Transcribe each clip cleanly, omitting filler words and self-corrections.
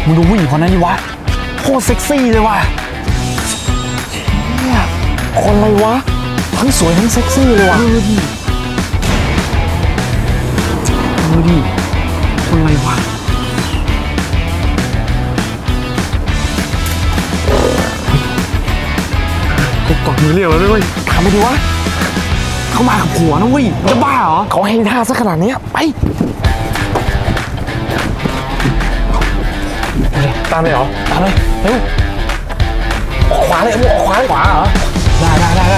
มึงดูผู้หญิงคนนั้นดิวะโคตรเซ็กซี่เลยว่ะเนี่ยคนอะไรวะทั้งสวยทั้งเซ็กซี่เลยว่ะดูดิคนอะไรวะกูกอดมือเรียกแล้วด้วยถามไปดิวะเขามากับผัวนะเว้ยจะบ้าเหรอเขาให้ท่าซะขนาดนี้ไปตามไปเหรอตามเลยเร็วออกขวาเลยออกขวาเลยขวาเหรอได้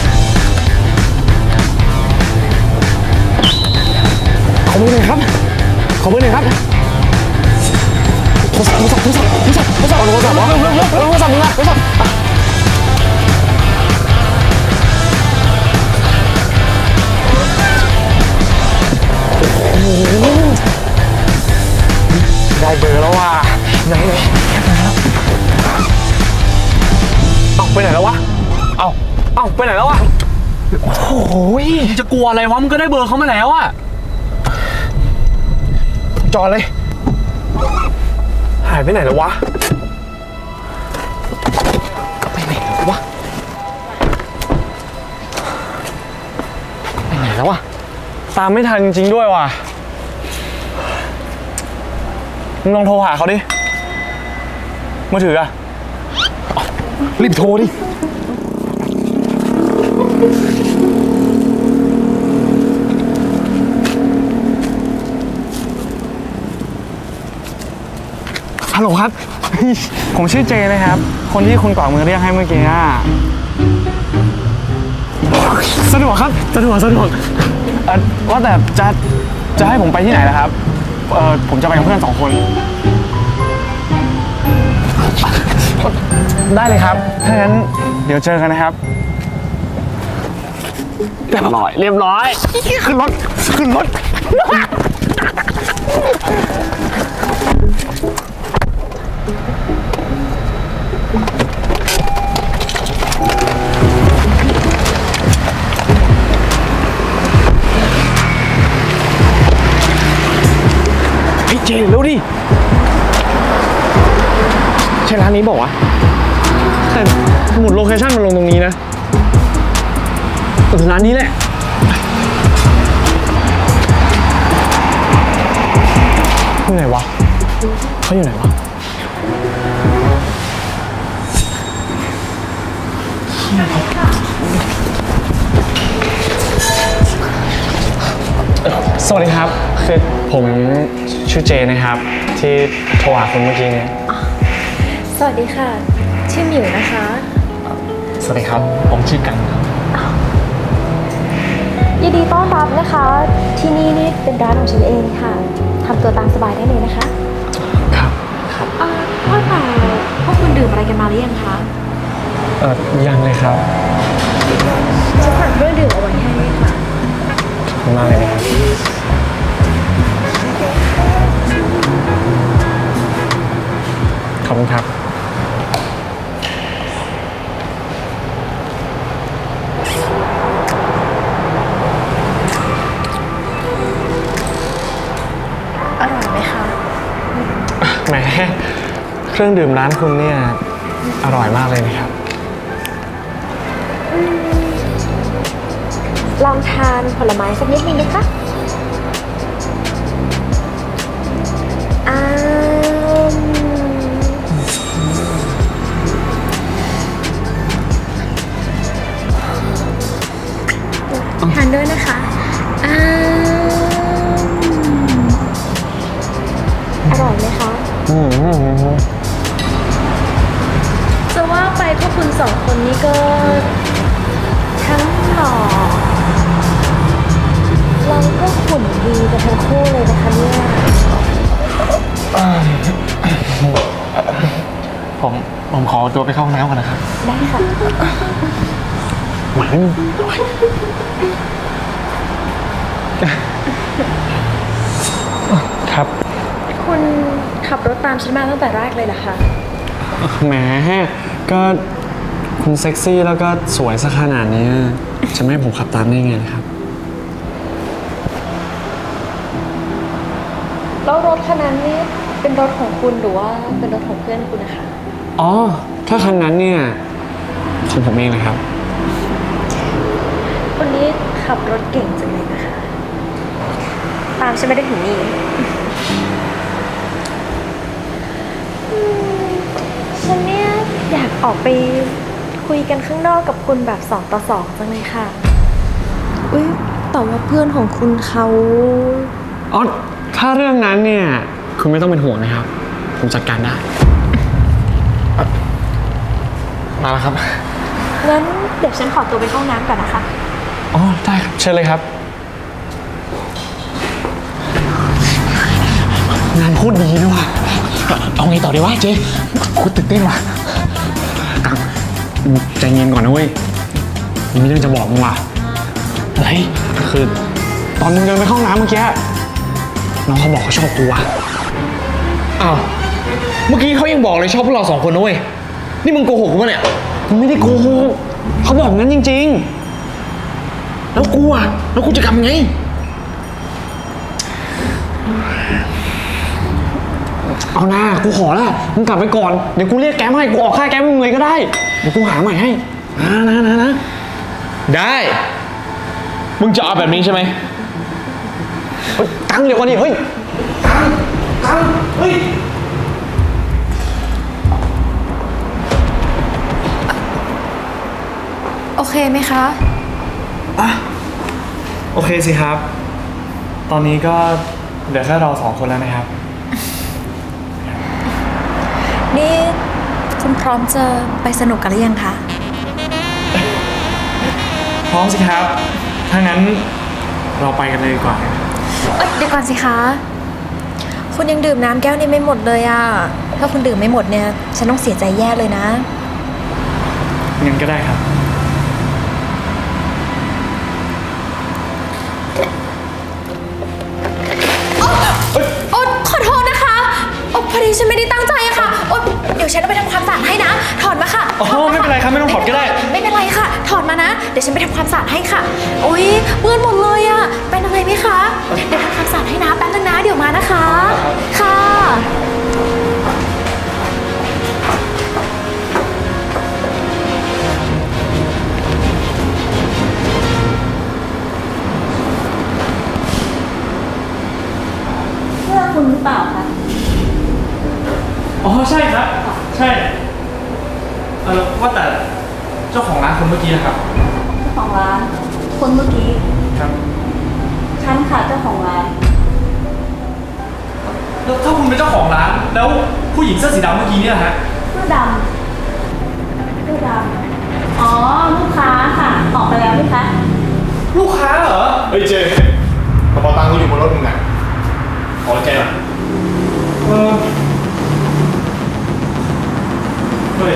ขอมือหน่อยครับขอมือหน่อยครับโทรศัพท์เหรอโทรศัพท์มึงอะโทรศัพท์ได้เบอร์แล้วว่ะไหนไปไหนแล้ววะเอาไปไหนแล้ววะโอ้ยจะกลัวอะไรวะมึงก็ได้เบอร์เขามาแล้วอะจอดเลยหายไปไหนแล้ววะไปไหนแล้ววะตามไม่ทันจริงๆด้วยว่ะมึงลองโทรหาเขาดิมือถืออะรีบโทรดิฮัลโหลครับผมชื่อเจนะครับคนที่คุณกวาดมือเรียกให้เมื่อกี้สะดวกครับสะดวกว่าแต่จะให้ผมไปที่ไหนล่ะครับผมจะไปกับเพื่อน2 คนได้เลยครับถ้างั้นเดี๋ยวเจอกันนะครับเรียบร้อยขึ้นรถเจเร็วดิใช่ร้านนี้บอกว่าแต่หมุดโลเคชั่นมันลงตรงนี้นะร้านนี้แหละอยู่ไหนวะเขาอยู่ไหนวะสวัสดีครับคือผมชื่อเจนะครับที่โทรหาคุณเมื่อกี้นี้สวัสดีค่ะชื่อหมิวนะคะสวัสดีครับผมชื่อกันครับยินดีต้อนรับนะคะที่นี่เป็นร้านของฉันเองค่ะทำตัวตามสบายได้เลยนะคะครับว่าแต่พวกคุณดื่มอะไรกันมาหรือยังคะยังเลยครับจะสั่งเครื่องดื่มเอาไว้ให้ค่ะขอบคุณมากเลยนะครับขอบคุณครับอร่อยไหมคะแหมเครื่องดื่มร้านคุณเนี่ยอร่อยมากเลยนะครับลองทานผลไม้สักนิดนึงไหมคะทานด้วยนะคะอร่อยไหมคะจะว่าไปพวกคุณ2 คนนี้ก็ทั้งหล่อเราก็หุ่นดีกันทั้งคู่เลยนะคะเนี่ยผมขอตัวไปเข้าห้องน้ำก่อนนะครับได้ค่ะครับคุณขับรถตามฉันมาตั้งแต่แรกเลยเหรอคะแหมก็คุณเซ็กซี่แล้วก็สวยซะขนาดนี้จะไม่ให้ผมขับตามได้ไงนะครับแล้วรถคันนั้นนี่เป็นรถของคุณหรือว่าเป็นรถของเพื่อนคุณนะคะอ๋อ ถ้าคันนั้นเนี่ยของผมเองนะครับคนนี้ขับรถเก่งจังเลยนะคะ ตามฉันไม่ได้ถึงนี่ฉันเนี่ยอยากออกไปคุยกันข้างนอกกับคุณแบบ2 ต่อ 2จังเลยค่ะอุ๊ยแต่ว่าเพื่อนของคุณเขาอ๋อ ถ้าเรื่องนั้นเนี่ยคุณไม่ต้องเป็นห่วงนะครับ ผมจัดการได้มาแล้วครับงั้นเดี๋ยวฉันขอตัวไปเข้าห้องน้ำก่อนนะคะอ๋อ ได้ครับ เชิญเลยครับ งานโคตรดีด้วยว่ะเอาไงต่อดีวะเจ๊โคตรตื่นเต้นว่ะกังใจเย็นก่อนนะเว้ยมีเรื่องจะบอกมึงว่ะอะไรคือตอนมึงเดินไปเข้าห้องน้ำเมื่อกี้น้องเขาบอกเขาชอบกูว่ะอ้าว เมื่อกี้เขายังบอกเลยชอบพวกเรา2 คนนะเว้ย นี่มึงโกหกกูปะเนี่ยมึงไม่ได้โกหกเขาบอกงั้นจริงๆแล้วกูอ่ะ แล้วกูจะทำไงเอาหน้ากูขอละมึงกลับไปก่อนเดี๋ยวกูเรียกแก๊ปให้กูออกค่าแก๊ปมึงเลยก็ได้เดี๋ยวกูหาใหม่ให้นะได้ มึงจะเอาแบบนี้ใช่ไหมเฮ้ยตังค์เดี๋ยวก่อนดิเฮ้ยตังค์เฮ้ยโอเคไหมคะโอเคสิครับ ตอนนี้ก็เหลือแค่เรา2 คนแล้วนะครับนี่คุณพร้อมจะไปสนุกกันหรือยังคะพร้อมสิครับถ้างั้นเราไปกันเลยดีกว่าเดี๋ยวก่อนสิคะ คุณยังดื่มน้ำแก้วนี้ไม่หมดเลยอะถ้าคุณดื่มไม่หมดเนี่ย ฉันต้องเสียใจแย่เลยนะงั้นก็ได้ครับโอ๊ยขอโทษนะคะโอ๊ยพอดีฉันไม่ได้ตั้งใจอะค่ะโอ๊ยเดี๋ยวฉันเอาไปทำความสะอาดให้นะ ถอนมาค่ะอ๋อถาไม่เป็นไรครับไม่ต้องถอดก็ได้ไม่เป็นไรค่ะ ถอนมานะ เดี๋ยวฉันไปทำความสะอาดให้ค่ะ โอ๊ยเปื้อนหมดเลยอะเป็นอะไรไหมคะ เดี๋ยวทำความสะอาดให้นะ แป๊บนึงนะ เดี๋ยวมานะคะ ค่ะเพื่อคุณหรือเปล่าคะอ๋อใช่ครับ ใช่ว่าแต่เจ้าของร้านคนเมื่อกี้นะครับเจ้าของร้าน คนเมื่อกี้ครับฉันค่ะเจ้าของร้านแล้วถ้าคุณเป็นเจ้าของร้านแล้วผู้หญิงเสื้อสีดำเมื่อกี้เนี่ยฮะเสื้อดำเสื้อดำอ๋อ ลูกค้าค่ะ ออกไปแล้วไหมคะลูกค้าเหรอเฮ้ยเจกระเป๋าตังค์กูอยู่บนรถมึงอ่ะขอแกหน่อยเฮ้ย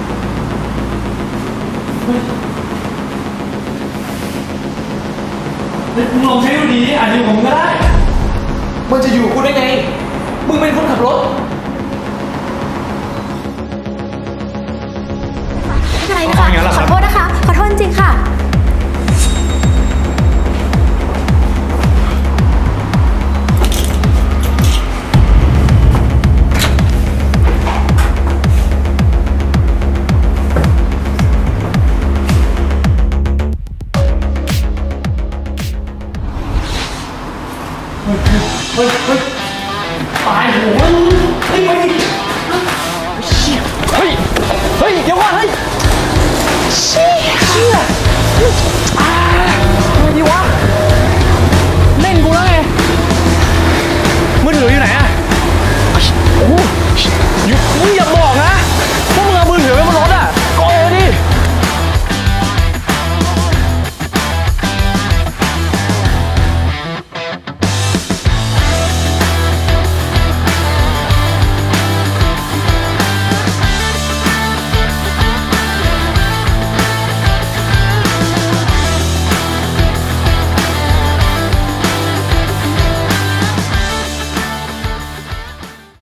มึงลองใช้ดูดีอาจจะอยู่ของมึงก็ได้มันจะอยู่กูได้ไง มึงเป็นคนขับรถไม่เป็นไรนะคะ ขอโทษนะคะ ขอโทษจริงๆค่ะเฮ้ยตายโห